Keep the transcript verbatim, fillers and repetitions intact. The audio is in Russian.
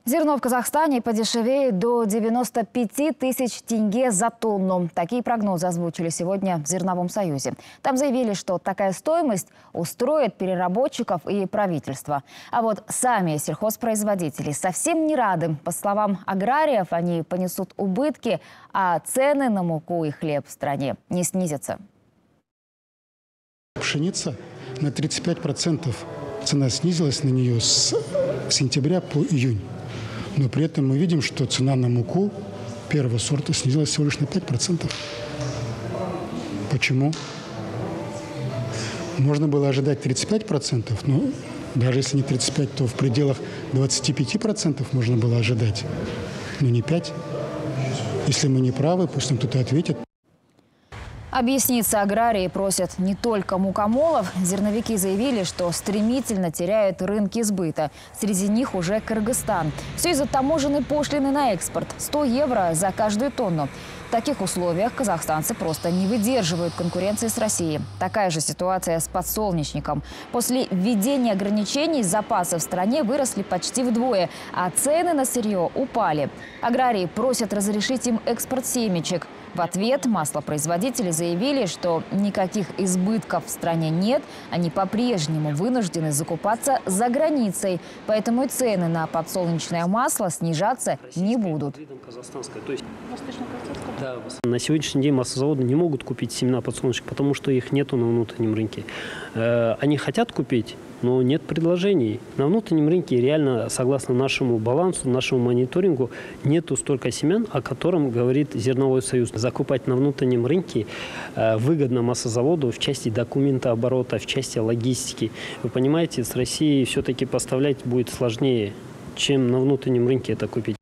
Зерно в Казахстане подешевеет до девяноста пяти тысяч тенге за тонну. Такие прогнозы озвучили сегодня в Зерновом союзе. Там заявили, что такая стоимость устроит переработчиков и правительство. А вот сами сельхозпроизводители совсем не рады. По словам аграриев, они понесут убытки, а цены на муку и хлеб в стране не снизятся. Пшеница на тридцать пять процентов цена снизилась на нее с сентября по июнь. Но при этом мы видим, что цена на муку первого сорта снизилась всего лишь на пять процентов. Почему? Можно было ожидать тридцать пять процентов, но даже если не тридцать пять, то в пределах двадцати пяти процентов можно было ожидать, но не пять. Если мы не правы, пусть нам кто-то ответит. Объясниться аграрии просят не только мукомолов. Зерновики заявили, что стремительно теряют рынки сбыта. Среди них уже Кыргызстан. Все из-за таможенной пошлины на экспорт. сто евро за каждую тонну. В таких условиях казахстанцы просто не выдерживают конкуренции с Россией. Такая же ситуация с подсолнечником. После введения ограничений запасы в стране выросли почти вдвое, а цены на сырье упали. Аграрии просят разрешить им экспорт семечек. В ответ маслопроизводители заявили, что никаких избытков в стране нет. Они по-прежнему вынуждены закупаться за границей. Поэтому и цены на подсолнечное масло снижаться не будут. На сегодняшний день маслозаводы не могут купить семена подсолнечника, потому что их нету на внутреннем рынке. Они хотят купить, но нет предложений. На внутреннем рынке реально, согласно нашему балансу, нашему мониторингу, нету столько семян, о котором говорит Зерновой союз. Закупать на внутреннем рынке выгодно маслозаводу в части документооборота, в части логистики. Вы понимаете, с Россией все-таки поставлять будет сложнее, чем на внутреннем рынке это купить.